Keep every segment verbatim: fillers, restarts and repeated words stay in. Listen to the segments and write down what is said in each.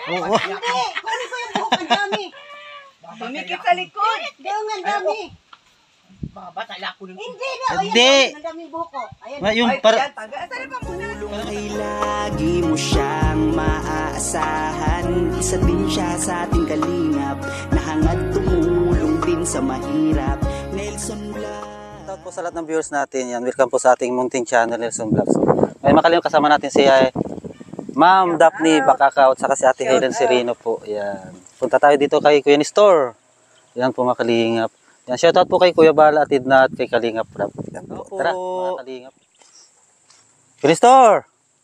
Oo. Hindi, kunin ko yung buhok, ang dami. Tumikit sa likod. Yung ang dami. Babatala ko ng... Hindi na, ayan, Hindi. ang daming buhok ko. Ayan. Ma, yung Ay, para... yan, taga. Sali pa muna. Ay lagi mo siyang maaasahan. Isa din siya sa ating kalingap, na hangad tumulong din sa mahirap. Nelson Vlog. Shout po sa lahat ng viewers natin. Yan, welcome po sa ating munting channel, Nelson Vlogs. May makalimang kasama natin si uh, Ma'am Daphne Bacacao at saka si Ate Helen Sereno po. Yan. Punta tayo dito kay Kuya Nestor. Yan po mga kalingap. Yan, shoutout po kay Kuya Bala at Idna at kay Kalingap Rap. Yan po. Tara, mga kalingap. Kuya Nestor!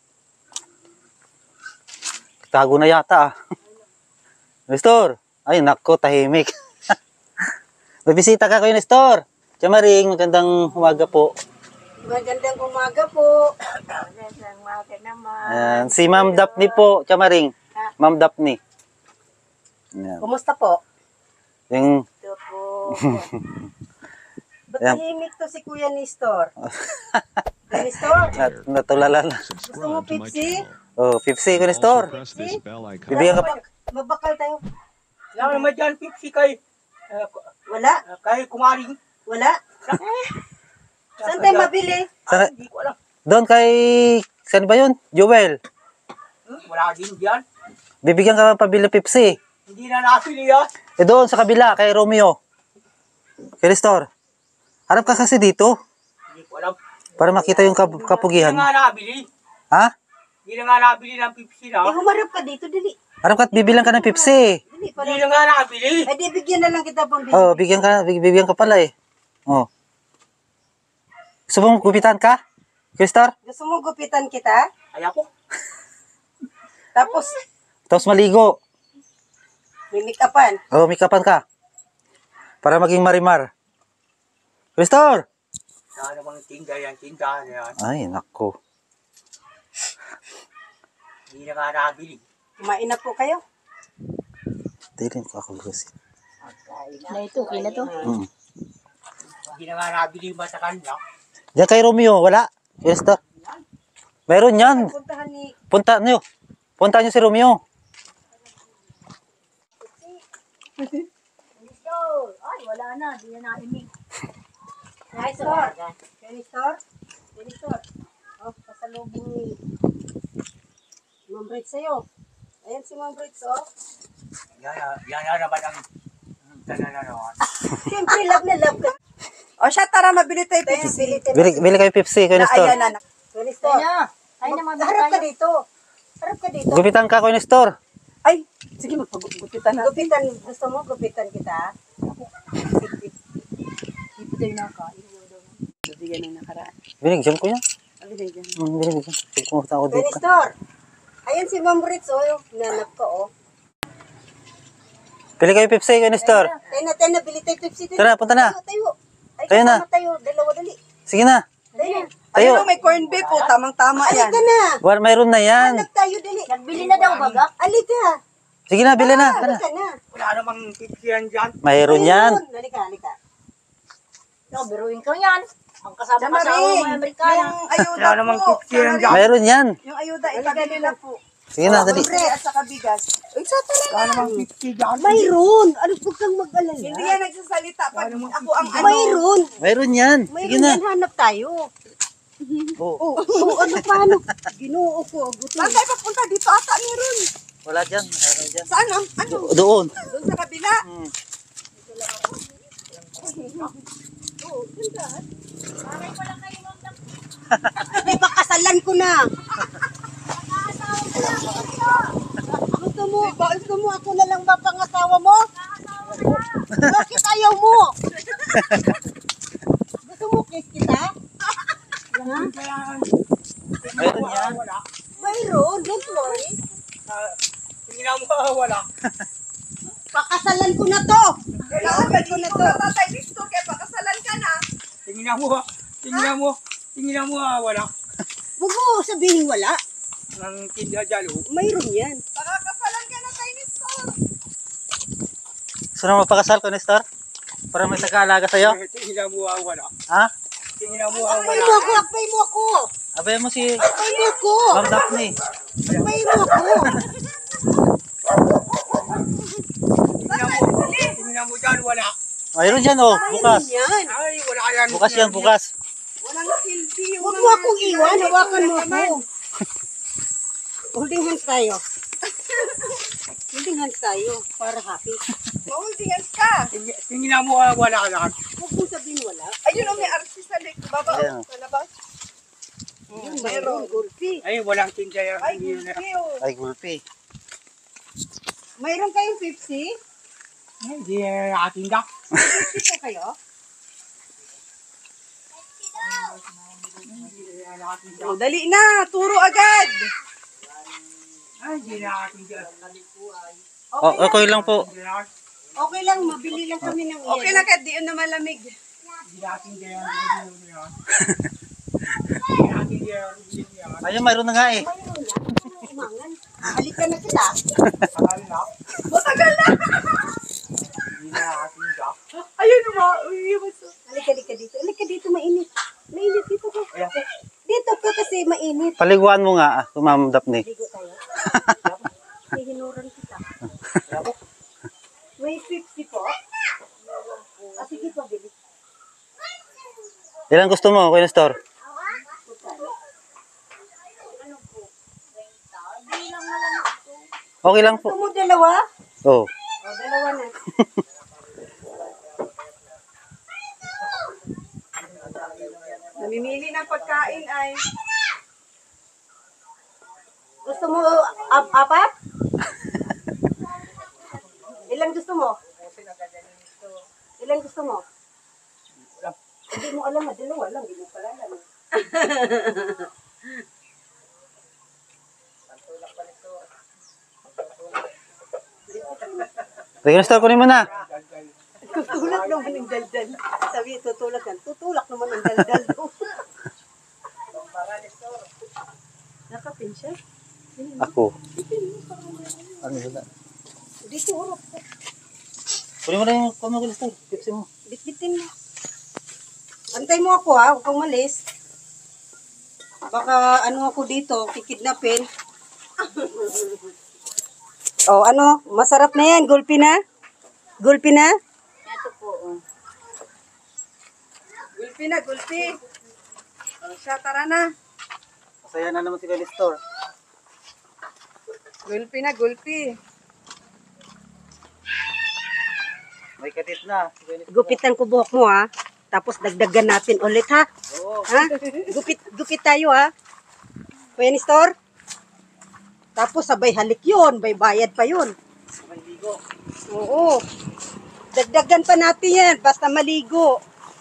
Tago na yata ah. Nestor! Ay, nako, tahimik. May bisita ka, Kuya Nestor. Tiamaring, magandang umaga po. Magandang umaga po. Magandang umaga naman. Ayan, si Ma'am Daphne po, Tiamaring. Ma'am Daphne. Ayan. Kumusta po? Yung, Ito po. Ba't Ayan. tahimik to si Kuya Nestor? Kuya Nestor, nat natulala na. gusto mo Pepsi? Oh, Pepsi, Kuya Nestor. Bibigyan ka pa. Mabakal tayo. Lang naman dyan, Pepsi kay... Uh, Wala? kay kumaring. Wala? Saan tayo mabili? Sana, Hindi ko alam. doon kay, saan ba yun? Joel. Hmm? Wala din dyan. Bibigyan ka pa pabili Pepsi. Hindi na napili yan. Eh doon sa kabila, kay Romeo. Kuya Nestor. Harap ka kasi dito. Hindi ko alam. Para makita yung kap kapugihan. Hindi na nga nabili. Ha? Hindi na nga nabili ng Pepsi na. Eh, humarap ka dito, dali. Harap ka at bibilang ka ng Pepsi. Dali, para. Hindi na nga nabili. Eh, di bigyan na lang kita pang bili. Oh, bigyan ka, big- bibigyan ka pala eh. Oh. Gusto mong gupitan ka? Kuya Nestor? Gusto mo gupitan kita? Ayaw ko. Tapos, Tapos maligo. may make-upan. Oh, make-upan ka. Para maging marimar. Kuya Nestor! Saan namang tinda yan, tinda na yan. Ay, nako. Hindi na nga nabili. Kumain na po kayo? Tignan ko ako gusto. Na ito, kila to. Hmm. Hindi na nga nabili ba sa kanya. Diyan kay Romeo, wala? Kuya Nestor? Meron yan. Puntahan ni... Punta nyo. Punta nyo si Romeo. Ay, wala na. Di na naimig. Kuya Nestor. Kuya Nestor. Kuya Nestor. Oh, pasalubong ni Ma'am Brits sa'yo. Ayan si Ma'am Brits, oh. Yan, yan, yan naman ang tananawan. Siyempre, love na love ka. O siya, tara, mabili tayo Tayo, bili tayo. Bili, bili kayo Pepsi, Kuya Nestor. na. Kuya Nestor. Ay, naman Harap ka dito. Harap ka dito. Gupitan ka, Kuya Nestor. Ay, sige, magpagupitan na. Gupitan, gusto mo gupitan kita? Hindi tayo nakain. Bibigyan ng nakaraan. Binigyan ko yan. Ang binigyan. Hmm, binigyan. Pumunta ako Kuya dito. Nestor. Ayan si Ma'am Brits, oh. Nanap ko, oh. Bili kayo Pepsi, Kuya Nestor. Tayo na, tayo na. Bili tayo Pepsi. Tayo. Tara, punta na. Tayo, tayo. Ay, Tayo na. kasama tayo. Dalawa, dali. Sige na. Tayo na. Tayo. Ayun, may corn beef po. Tamang-tama yan. Alika na. Well, mayroon na yan. Hanap tayo, dali. Nagbili na daw, baga? Alika. Sige na, bili na. Tara. Alika na. Wala namang pipsiyan dyan. Mayroon yan. Halika, halika. No, biruin ko yan. Ang kasama Sama kasama rin. mga Amerikano. Yung ayuda Wala namang po. pipsiyan dyan. Mayroon yan. Yung ayuda, itabi nila po. Sige na, dali. Pre, at saka bigas. Ay, sa talaga. Wala namang pipsi dyan. Mayroon. Ano, huwag kang mag-alala. Hindi yan nagsasalita. Pag ako ang ano. Mayroon. Mayroon yan. Sige Mayroon na. yan. Hanap tayo. Oh, Oh, oh ano paano? Ginoo ko. Gutom. Saan tayo papunta? Dito ata meron. wala dyan. Mayroon dyan. Saan? Ang, ano? Do- doon. Doon sa kabila. Hmm. Ay, pakasalan ko na. Gusto mo, gusto mo ako na lang ba pangasawa mo? Bakit ayaw mo? Gusto mo kiss kita? Ha? Mayroon yan. Mayroon, don't worry. Tingnan mo, wala. Pakasalan ko na to. Kailangan ko na to. Tatay, listo kaya pakasalan ka na. Tingnan mo, tingnan mo, tingnan mo, wala. Huwag mo sabihin wala. Ang tinda dyan, oh. Mayroon yan. Pakakasalan ka na tayo, listo. Gusto na magpakasal ko, Nestor? Para may nag-aalaga sa'yo? Tingnan mo, wala. Ha? Tingnan mo, Akbay wala. mo ako, akbay mo ako. Abay mo si Akbay mo ako. Ma'am Daphne. Akbay mo ako. wala. Ayun dyan, oh. Bukas. Yan. Ay, wala yan. Bukas yan, bukas. Walang silbi. Huwag mo akong iwan. Hawakan mo ako. Holding hands tayo. Holding hands tayo. Para happy. Maultingan ka. Tingnan mo, ah, wala ka lang. Huwag mo sabihin wala. Ayun, oh, may artist sa lik. Baba, Ayan. oh, sa labas. Yun, mayroon. Gulpi. Ay, walang tinda yan. Ay, gulpi oh. Ay, gulpi. Mayroon kayong Pepsi? Hindi yan nakatinda. Pepsi po kayo? Oh, dali na. Turo agad. Ay, hindi nakatinda. Oh, okay lang po. Okay lang. Mabili lang kami ng Okay lang kahit di yun na malamig. Ano Hindi nakatinda yan. Hindi nakatinda yan. Ayun, mayroon na nga eh. Umangan. Halika na sila. Tagal na. Matagal na. Hindi nakatinda. Ayun, umiiwas. Halika, halika dito. Halika dito. Mainit. Mainit dito ko. Dito ka kasi mainit. Paliguan mo nga, ah, Ma'am Daphne. Ligo tayo. May hinuran kita. May Pepsi po. Ah, sige po, bili. Ilan gusto mo, Kuya Nestor? Okay lang po. Gusto mo dalawa? Oh. O, dalawa na. Namimili ng pagkain ay... Gusto mo ap apat? Ilan gusto mo? Ilan gusto mo? Hindi mo alam, ah, dalawa lang. Hindi mo pala alam. Kuya Nestor, kunin mo na. Tutulak naman ng daldal. Sabi, tutulak yan. Tutulak naman ng daldal. Nakapin siya. Ako. Ano ba? Dito, urok. Kunin mo na yung kunin mo, Kuya Nestor. Pepsi mo. Bitbitin mo. Antay mo ako ha, huwag kang malis. Baka ano ako dito, kikidnapin. Oh, ano? Masarap na yan. Gulpi na? Gulpi na? Ito po. Oh. Gulpi na, gulpi. O siya, tara na. Masaya na naman si Kuya Nestor. Gulpi na, gulpi. May katit na. Si Kuya Nestor. Gupitan ko buhok mo ha. Tapos dagdagan natin ulit ha. Oo. Ha? Gupit, gupit tayo ha. Kuya Nestor? Tapos sabay halik yun. Bay bayad pa yun. Maligo. Oo. Dagdagan pa natin yan. Basta maligo.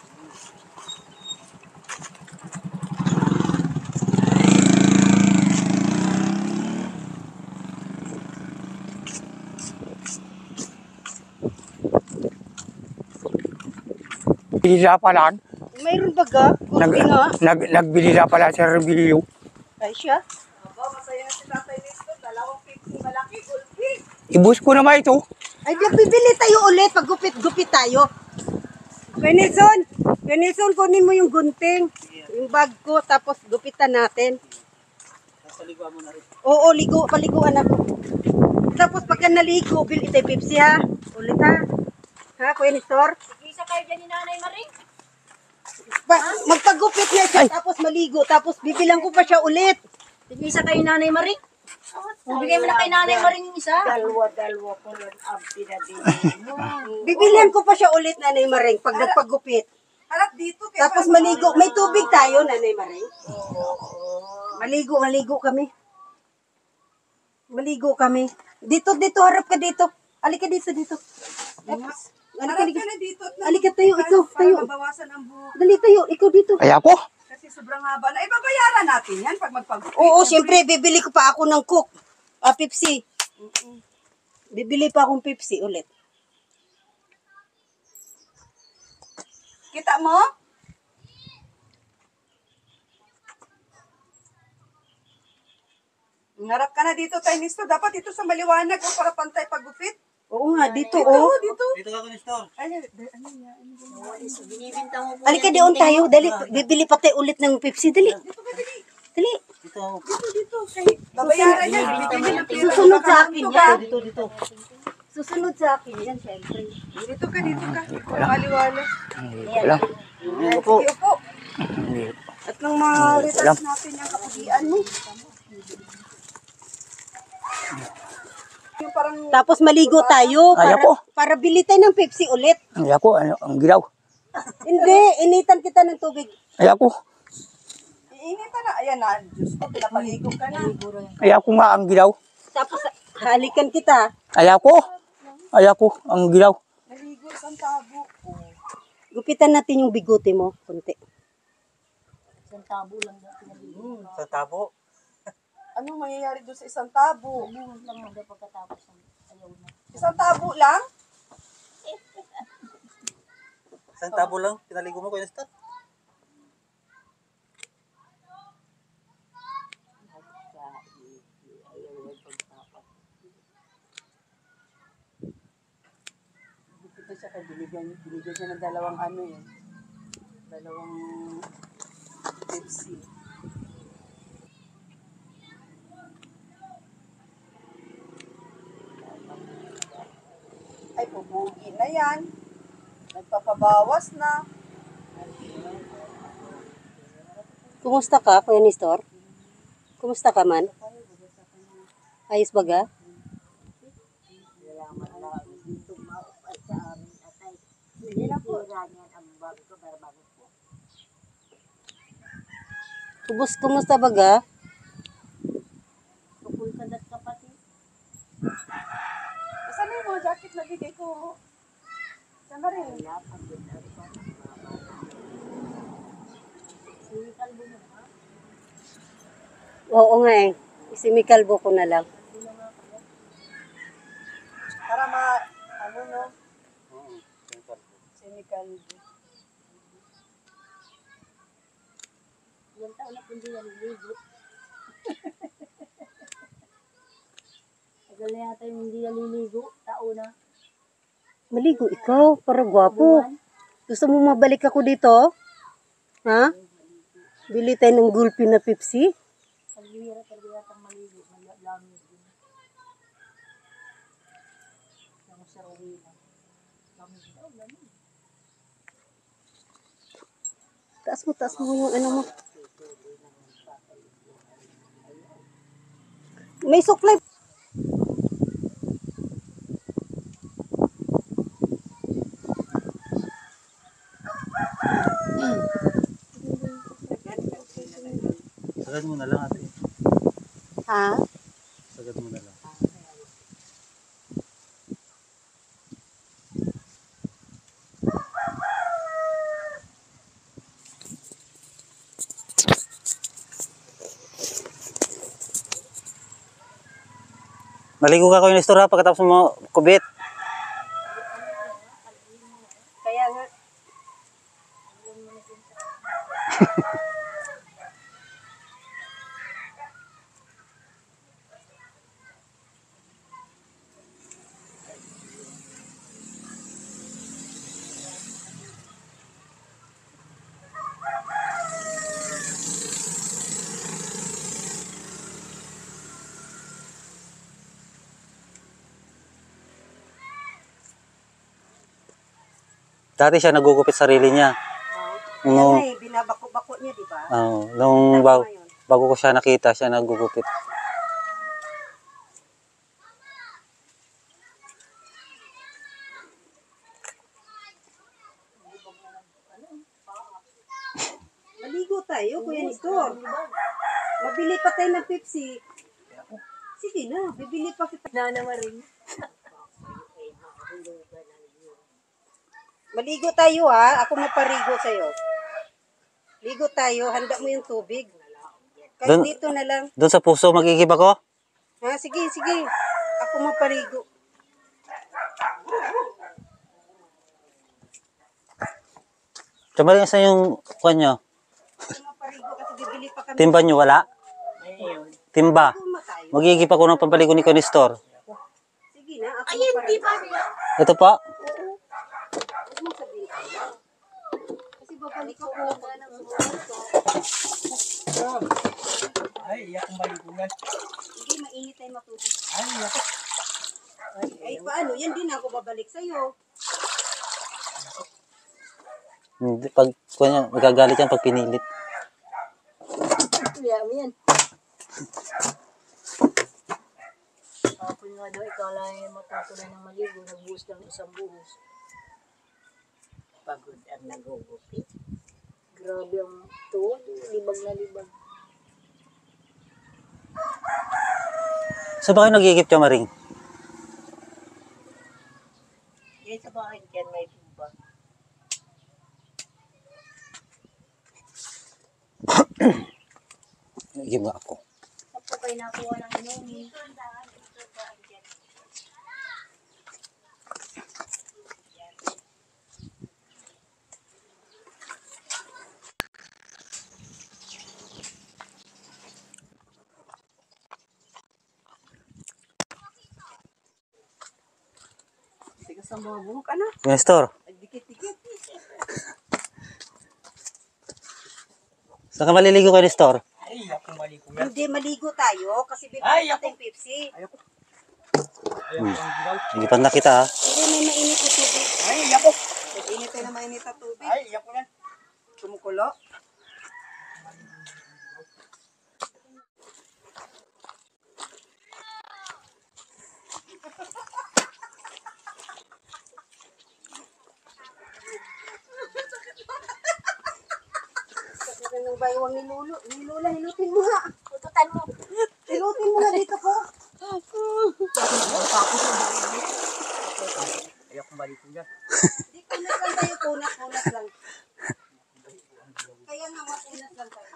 Bilila pala. Mayroon baga? Nag, Gulpi nga. nag, nagbilila pala si Rebilio. Ay siya. Aba, masaya na si Tatay Nestor. Dalawang fifty malaki, gulpi. Ibus ko naman ito. Ay, bibili tayo ulit. Pag-gupit-gupit tayo. Kuya Nelson, Kuya Nelson, kunin mo yung gunting. Yung bag ko, tapos gupitan natin. Paliguan mo na rin. Oo, ligo, paliguan ako. Tapos pagka naligo, bili tayo Pepsi ha. Ulit ha. Ha, Kuya Nestor? Isa kayo dyan ni Nanay Maring. Ba, magpagupit niya siya, tapos maligo, tapos bibilang ko pa siya ulit. Isa kayo ni Nanay Maring. Bigay mo na kay Nanay Maring yung isa. Dalwa-dalwa ko lang ang pinabili mo. Bibilihan ko pa siya ulit, Nanay Maring, pag nagpagupit. Harap dito. Kaya Tapos maligo. May tubig tayo, Nanay Maring. Maligo, maligo kami. Maligo kami. Dito, dito, harap ka dito. Alika dito, dito. Tapos, alika, harap alika. ka na dito. at Alika tayo, para- ikaw, para tayo. mabawasan ang buhok. Dali tayo, ikaw dito. Kaya po? Kasi sobrang haba na. Ibabayaran natin yan pag magpag- Oo, siyempre, bibili ko pa ako ng Coke. Ah, Pepsi. Bibili pa akong Pepsi ulit. Kita mo? Ngarap ka na dito, Tay Nestor. Dapat ito sa maliwanag o para pantay pagupit. Oo nga, dito, Dito, oh. dito. Dito ka, Kuya Nestor. Ay, ay, ano yan? Binibinta mo po. Halika doon tayo. Dali, bibili pa tayo ulit ng Pepsi. Dali. Dali. Dito. Dito, dito. Kay, babayaran yan. Bibigyan ng pera. Susunod sa akin yan. Dito, dito. Susunod sa akin yan, syempre. Dito ka, dito ka. Maliwala. Hindi ko alam. Sige, upo. Hindi. At nang ma-retouch natin yung kapugian mo. Yung parang Tapos maligo tayo para, Ayaw ko. para bili tayo ng Pepsi ulit. Ay ako, ano, ang gilaw. Hindi, initan kita ng tubig. Ay ako. iinitan na. Ayan na, Diyos ko, pinapaligo ka na. Ay ako nga ang gilaw. Tapos halikan kita. Ay ako. Ay ako, ang gilaw. Naligo isang tabo. Oh. Gupitan natin yung bigote mo, konti. Sa tabo. Anong mangyayari doon sa isang tabo? Isang tabo lang? Sa tabo lang, pinaligo mo ko yung start. Ito siya kay binigyan, binigyan siya ng dalawang ano yun. Dalawang Pepsi. Ay, pubugi na yan. Nagpapabawas na. Kumusta ka, Kuya Nestor? Kumusta ka man? Ayos baga? Kubus, kumusta baga? Saan na yung mga jacket na bigay ko? Saan ka rin? Oo nga eh. Isimikalbo ko na lang. Para ma, ano no? Chemical. Ilang taon na po hindi naliligo. Tagal na yata yung hindi naliligo. Tao na. Maligo ikaw, para gwapo. Gusto mo mabalik ako dito? Ha? Bili tayo ng gulpi na Pepsi? Pagbihira talaga yata ang maligo. Malamig din. Yung sa Rowena. Lamig daw, lamig. Taas mo, taas mo yung ano mo. May suklay. Sagad mo na lang ate. Ha? Sagad mo na lang. Maligo ka ko yung Nestor ha, pagkatapos mo kubit. Kaya nga. Dati siya nagugupit sarili niya. Kaya Nung, nga eh, binabako-bako niya, di ba? oh, nung bago, bago ko siya nakita, siya nagugupit. Maligo tayo, Kuya Nestor. Mabili pa tayo ng Pepsi. Sige na, bibili pa kita. Nana Maring. Maligo tayo ha, ako maparigo sa'yo. Ligo tayo, handa mo yung tubig. Kahit Dun- dito na lang. Doon sa puso, magigib ako? Ha, sige, sige. Ako maparigo. Tsaka rin sa yung kuha nyo. Ako maparigo kasi bibili pa kami. Timba nyo, wala? Timba. Kuma tayo. Magigib ako ng pambaligo ni Nestor. Sige na, ako maparigo. Ito po. Huwag mo sabihin tayo. Kasi babalik ako ng Ay, iyak ang maligo yan. Hindi, mainit tayo matubig. Ay, iyak. Ay, paano? Yan din ako babalik sa'yo. Hindi, pag, kunya, magagalit yan pag pinilit. Kaya mo yan. Kapon nga daw, ikaw lang yung matutuloy ng maligo, nagbuhos ng isang buhos. Pagod ang nagugupit. Grabe ang tuwad, libag na libag. So ba kayo nag-iigip siya, Maring? Yan sa bahay dyan may tuba. Nag-iigip nga ako. Saan po kayo nakuha ng inumin? Tigas ang mga buhok, ano? Kuya Nestor, Dikit-dikit. saan ka maliligo kay Nestor? Ay, ako maligo yan. Hindi, maligo tayo kasi Ay, bibili ako. natin Pepsi. Ayoko. Ayoko ang gilaw. Igipan na kita, ha? Hindi, may mainit na tubig. Ay, ayoko. Mainit tayo na mainit na tubig. Ay, ayoko yan. Kumukulo. Sakit ng baywang ni Lolo. Ni Lola, hilutin mo nga. Tututan mo. Hilutin mo nga dito ko. Ayoko maligo yan. Hindi, kunat lang tayo. Kunat, kunat lang. Kaya nga, makunat lang tayo.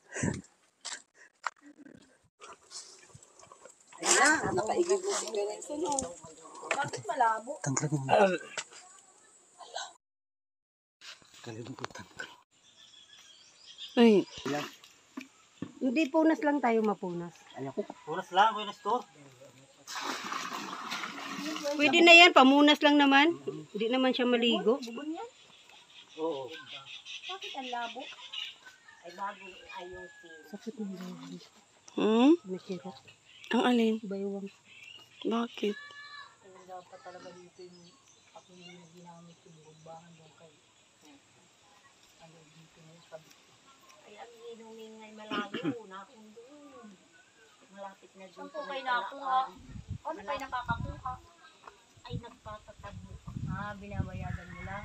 Ayan na, nakaigib mo si Lorenzo, no? Bakit malabo? Tanggalin mo. Tanggalin mo, tanggal. Ay. Hindi, punas lang tayo mapunas. Ayoko. Puras lang, Kuya Nestor. Pwede na yan, pamunas lang naman. Hindi naman siya maligo. Bubon yan? Oo. Bakit ang labo? Ay bago ayusin. Sakit ng baywang. Hmm? Masira. Ang alin? Baywang. Bakit? Kaya dapat talaga dito yung ako yung ginamit yung bumbahan doon kay ano dito yung kabit. Ay ang inumin ngay malayo na akong doon. Malapit na doon. Saan po kayo nakuha? Ano kayo nakakakuha? Ay nagpapatabo pa. Ah, binabayadan mo lang.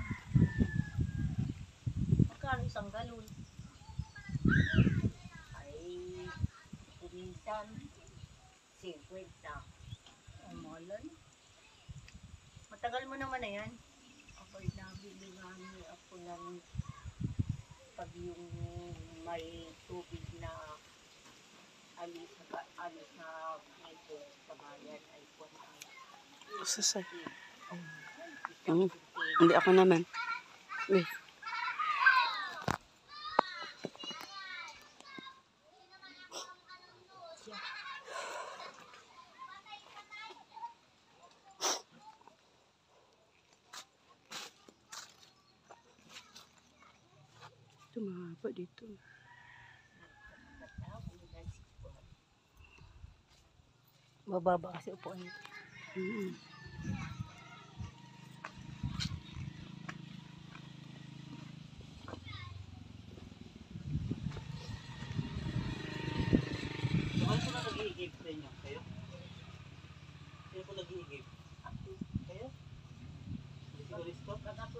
Magkano isang galon? Ay, kuminsan, singkwenta. Ang malan. Matagal mo naman na yan. Ako'y nabili nga ni ako ng pag yung may tubig na alis na alis na ito sa bayan ay kung ang Sasay. Hmm. Hindi ako naman. Eh. Ito mahaba dito. Mababa kasi upuan. Hmm. Saan po na nag-iigip sa inyo? Kayo? Sino po nag-iigip? Kayo? Si Kuya Nestor?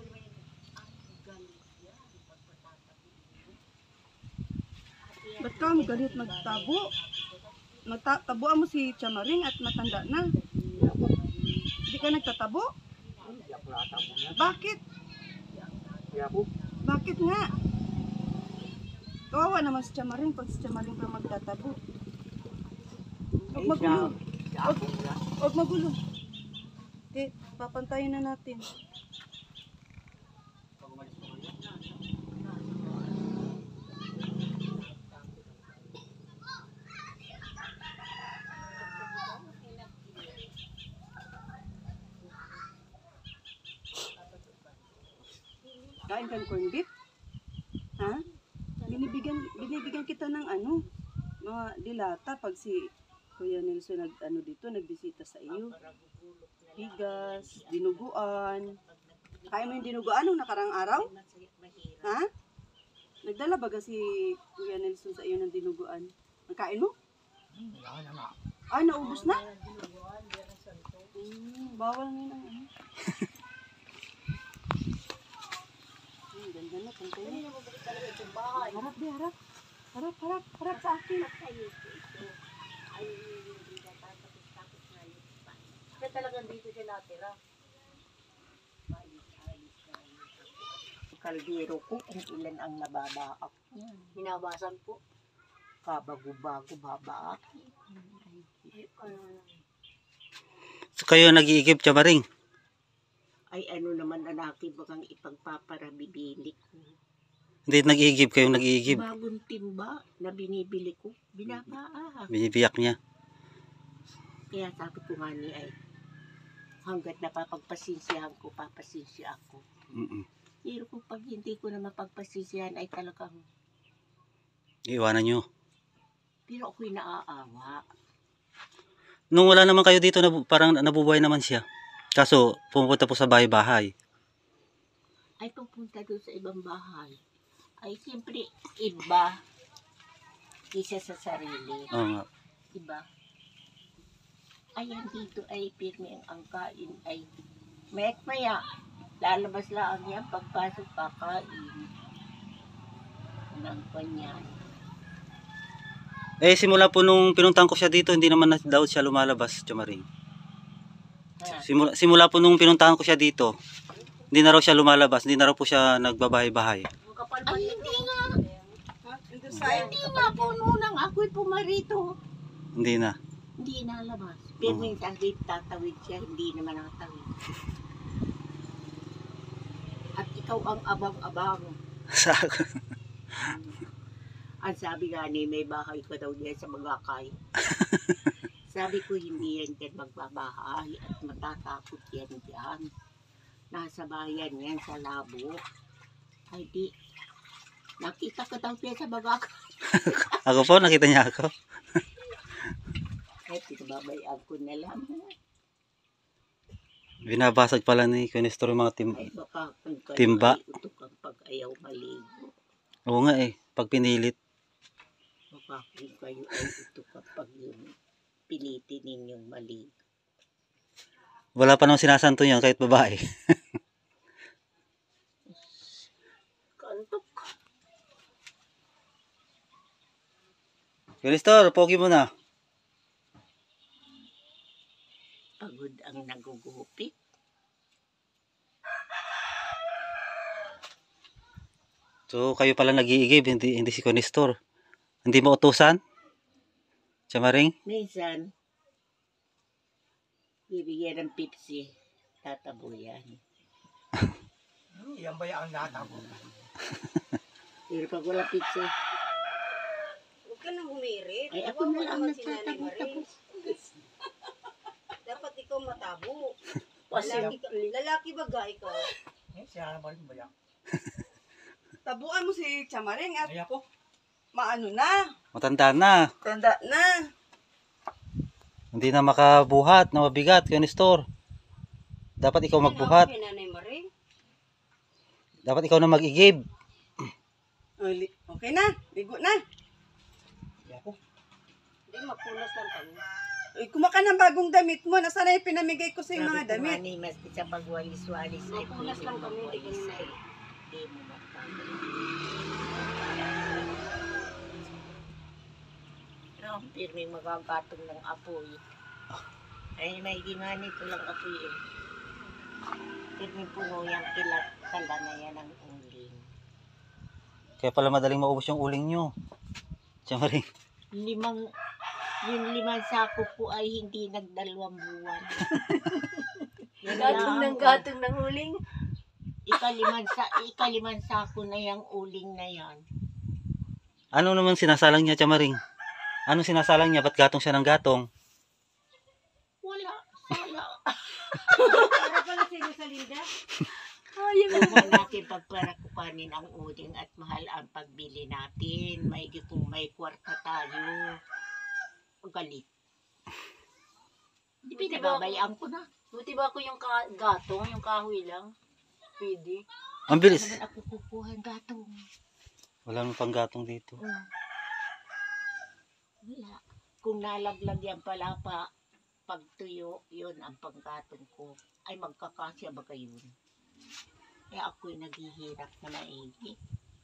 Ba't ka magalit magtabo? Magtataboan mo si Chamaring at matanda na. Hindi ka nagtatabo? Bakit? Ayoko. Bakit nga? Kawawa naman si Chamaring pag si Chamaring pa magtatabo. Huwag magulo. Huwag, huwag magulo. Okay, papantayin na natin. Kain ka ng corned beef? Ha? Binibigyan, binibigyan kita ng ano, mga dilata pag si Kuya Nelson nag, ano dito, nagbisita sa iyo. bigas, dinuguan. Kaya mo yung dinuguan nung nakarang araw? Ha? Nagdala ba si Kuya Nelson sa iyo ng dinuguan? Nagkain mo? Ay, naubos na? Hmm, bawal nga na. Ano? Hmm, ganda na. Pantay na. Harap di, harap. Harap, harap. Harap sa akin. Kaya talagang dito siya natira. Kaldero ko kung ilan ang nababaak. Hinabasan po. Kabago-bago babaak. So kayo nag-iigib, Chamaring? Ay ano naman anaki bakang ipagpaparabibili ko. Hindi nag-iigib, kayong nag-iigib. Bagong timba na binibili ko, binabaak. Binibiyak niya. Kaya sabi ko nga ni ay, hanggat napapagpasisiyahan ko, papasisya ako. Mm-mm. Pero kung pag hindi ko na mapagpasisiyahan ay talagang, Iiwanan nyo. pero ako'y naaawa. Nung wala naman kayo dito, nabu- parang nabubuhay naman siya. Kaso, pumunta po sa bahay-bahay. Ay pupunta doon sa ibang bahay. Ay siyempre, iba. Isa sa sarili. Oo nga. Iba. Ayan dito ay pirmi ang angkain ay mayat maya. Lalabas lang yan pagpasok kakain. Nang kanyan. Eh, simula po nung pinuntahan ko siya dito, hindi naman na daw siya lumalabas, Chamaring. Ha? Simula, simula po nung pinuntahan ko siya dito, hindi na raw siya lumalabas, hindi na raw po siya nagbabahay-bahay. Ay hindi nga. Indusay. Hindi nga po nung ako'y pumarito. Hindi na. Hindi nalabas. Pero yung tawid, tatawid siya, hindi naman nakatawid. At ikaw ang abang-abang. Sa Ang sabi nga ni, may bahay ka daw diyan sa Magakay. Sabi ko, hindi yan dyan magbabahay at matatakot yan dyan. Nasa bayan yan sa Labo. Ay di, nakita ka daw diyan sa Magakay. Ako po, nakita niya ako. Ay, pinababayaan ko na lang. Binabasag pala ni Kunestor yung mga tim Ay, baka kung kayo Timba. ay utok ang pag-ayaw maligo. Oo nga eh, pag pinilit. Baka kung kayo ay utok ang pag pilitin ninyong maligo. Wala pa nang sinasanto yan kahit babae. Kantok. Kunestor, pogi mo na. Pagod ang nagugupit. So, kayo pala nag-iigib, hindi, hindi si Kunestor. Hindi mo utusan? Chamaring? Minsan, bibigyan ng Pepsi, tatabo yan. Yan ba yung natabo? Pero pag wala Pepsi, Huwag ka nang humirit. ay ako na lang nagtatabo-tabo. Dapat ikaw matabo. Kasi Lalaki, ka, lalaki baga ikaw. Eh, siya naman ba yan? Tabuan mo si Chamaring at Ay ako. maano na. Matanda na. Tanda na. Hindi na makabuhat na mabigat, Kunestor. Dapat ikaw magbuhat. Kay Nanay Marie. Dapat ikaw na mag-igib. Uli- Okay na. Ligo na. Ay ako. Hindi, mapunas lang kami. Uy, kumaka ng bagong damit mo. Nasaan na yung pinamigay ko sa yung mga sabi ko nga damit? ni, mas sa pagwalis-walis ay Mapunas pwede lang kami, magwalis hindi ganun. ay hindi mo magpapalagay. Pero ang pirming magagatong ng apoy. Ay, may ginani ko lang apoy eh. Pirming puno yung kilat tala na yan ang uling. Kaya pala madaling maubos yung uling nyo. Chamaring. Limang, yung limang sako po ay hindi nagdalawang buwan. Yan Gatong lang. ng gatong ng huling. Ikaliman sa ikaliman sako na yung uling na yan. Ano naman sinasalang niya, Chamaring? Ano sinasalang niya? Ba't gatong siya ng gatong? Wala, wala. Para pala sino sa Linda? Huwag natin pagparakukanin ang uling at mahal ang pagbili natin. May kung may kwarta tayo. Galit. Di pinababayaan ko na. Buti ba ako yung ka gatong, yung kahoy lang? Pwede. Ang bilis. Naman ako kukuha ng gatong. Wala nang panggatong dito. Oh. Wala. Kung nalaglag yan pala pa, pag tuyo, yun ang panggatong ko. Ay magkakasya ba kayo? Kaya ako'y naghihirap na maigi.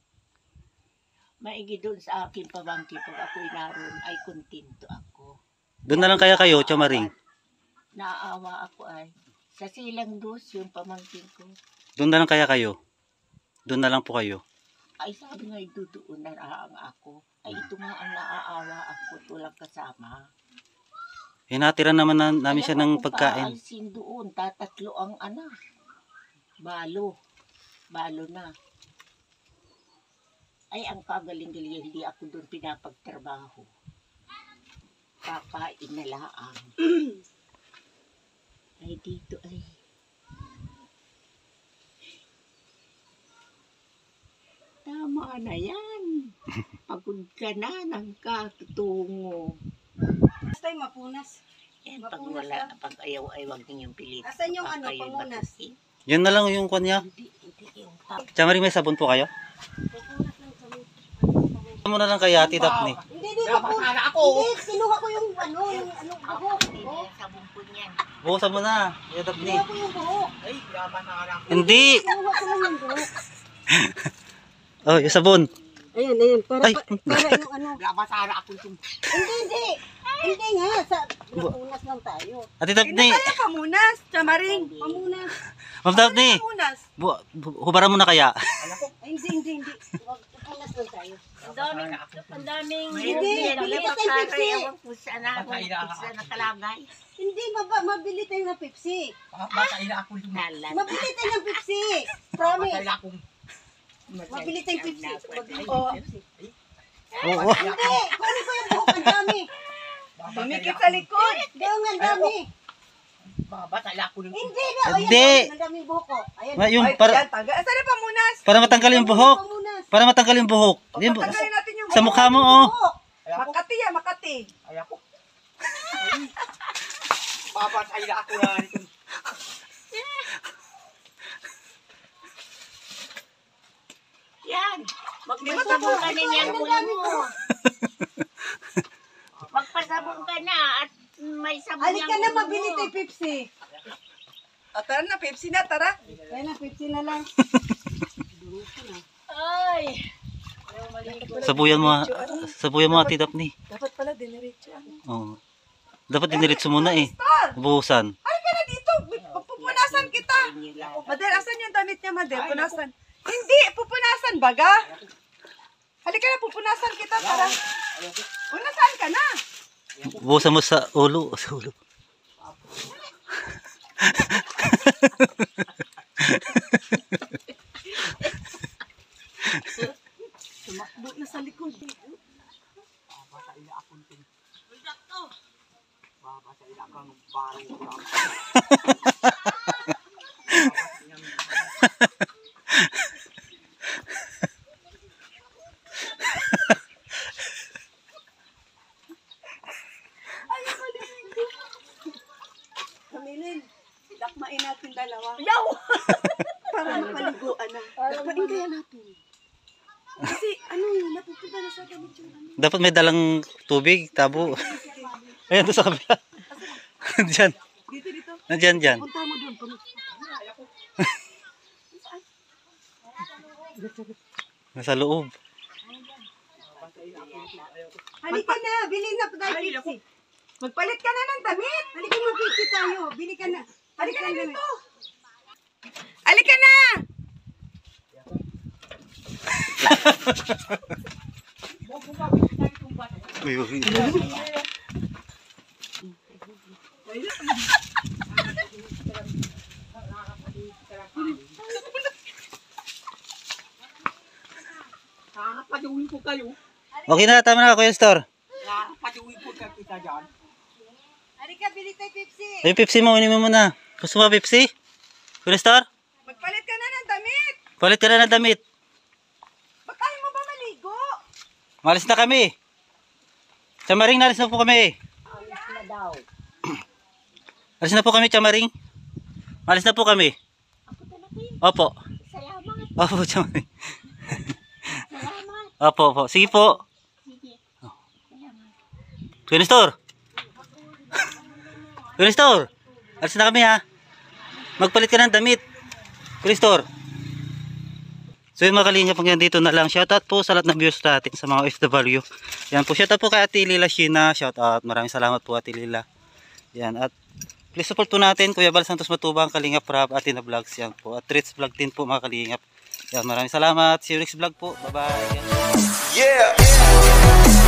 Maigi doon sa aking pamangkin. Pag ako'y naroon, ay kontento ako. Doon na lang kaya kayo, Chamaring. Naawa ako ay. Sa silang dos, yung pamangkin ko. Doon na lang kaya kayo. Doon na lang po kayo. Ay sabi nga, doon na ang ako. Ay ito nga ang naaawa ako, tulang kasama. Hinatira naman na, namin siya ng pagkain. Paalisin doon, tatatlo ang anak. Balo. Balo na. Ay, ang kagaling-galing, hindi ako doon pinapagtrabaho. Kakain na laang. Ay, dito ay. Tama na yan. Pagod ka na ng katutungo. Basta yung mapunas. Yan, pag Mapunas wala, lang. pag ayaw ay wag ninyong pilit. Asan yung ano, Baka kayo'y pamunas? matusi. Yan na lang yung kanya. Hindi, hindi yung tap. Chamaring, may sabon po kayo? Ano na lang kaya, Ate Daphne? Hindi, hindi, Dapat mapunas. sana ako. Hindi, kinuha ko yung ano, yung ano, buhok. Hindi Oh, sa bungkod niyan. Bukasan mo na, Ate Daphne. kinuha ko yung buhok. Ay, dapat sana ako. Hindi! Kinuha ko lang yung buhok. Oh, yung sabon. Ayan, ayan. Para, Ay. pa- para yung ano. Dapat sana ako tum... Hindi, hindi. Hindi nga. Sa, napunas lang tayo. Ate Daphne, Kaya pamunas, Chamaring. Pamunas. Ma'am Daphne, Pamunas. bu- bu- hubaran mo na kaya. Ay, hindi, hindi, hindi. Wag, pamunas lang tayo. Ang daming, ang daming. Hindi, bili ka tayong Pepsi. Ewan ko saan na, kung saan nakalagay. Hindi, maba, mabili tayo ng Pepsi. Bata ina ako tum... Nalat. Mabili tayo ng Pepsi. Bata Promise. ina akong... Mabili tayong Pepsi. Oo. Hindi, kunin ko yung buhok. Ang dami. Dumikit sa likod. Dahil ang dami. Bata ina ako tum... Hindi na. Ayan, Hindi. ang daming buhok ko. Ayan. Ma- yung Ay, para yan, tanggal. Asan na pamunas? para matanggal yung buhok. Pamunas. Para matanggal yung buhok. Hindi mo- Tanggalin natin yung sa mukha mo, oh. Buhok. Ay ako. Makati yan, Makati. Ay ako. Bata ina ako na. Yan. Magpasabong ka na niyan mo. Magpasabong ka na at may sabong Halika yung na, ulo mabili mo. tayo Pepsi. Ah, tara na, Pepsi na, tara. Ayan na, Pepsi na lang. Ay. Sabuyan mo, sabuyan mo, Ate Daphne. Dapat pala, diniretso. Oo. Dapat diniritso muna eh. Buhusan. Ay, ka na dito. Pupunasan kita. Mader, asan yung damit niya, Mader? Punasan. Hindi, pupunasan baga. Halika na, pupunasan kita, tara. Punasan ka na. Buhusan mo sa ulo. Sa ulo. Tumakbo na sa likod. Bata ina akong tum... Bata ina akong barang ko lang. Kamilin, dakmain natin dalawa. Yaw! Para mapaliguan na. Dakmain kaya natin. Kasi, ano yun, napupunta na sa damit yung ano. Dapat may dalang tubig, tabo. Ayan, doon sa kabila. Diyan. Dito, dito. Nandiyan, dyan. Punta mo doon. Punta. Nasa loob. Halika na, bili na tayo Pepsi. Magpalit ka na ng damit. Halika na, Pepsi tayo. Bili ka na. Halika na dito. Halika na! Uy, uy. Nakapaduhin ko kayo. Okay na, tama na, Kuya Store. Nakapaduhin ko ka kita dyan. Halika, bili tayo Pepsi. Yung Pepsi mo, inumin mo na. Gusto mo Pepsi? Kuya Store? Magpalit ka na ng damit. Palit ka na ng damit. Ba't tayo mo ba maligo? Malis na kami. Chamaring, nalis na po kami. Alis na daw. Alis na po kami, Chamaring. Malis na po kami. Ako talaga yun. Opo. Salamat. Opo, Chamay. Salamat. Opo, opo. Sige po. Sige. Salamat. Kuya Nestor. Kuya Nestor. Alis na kami ha. Magpalit ka ng damit. Kuya Nestor. So yung mga kalingap, hanggang dito na lang. Shoutout po sa lahat ng viewers natin, sa mga O F W. Yan po, shoutout po kay Ate Lila Sheena. Shoutout, maraming salamat po Ate Lila. Yan, at please support po natin Kuya Bal Santos Matubang, Kalingap Rab, Ate na Vlogs. Yan po, at Treats Vlog din po mga kalingap. Yan, maraming salamat. See you next vlog po. Bye bye. Yeah.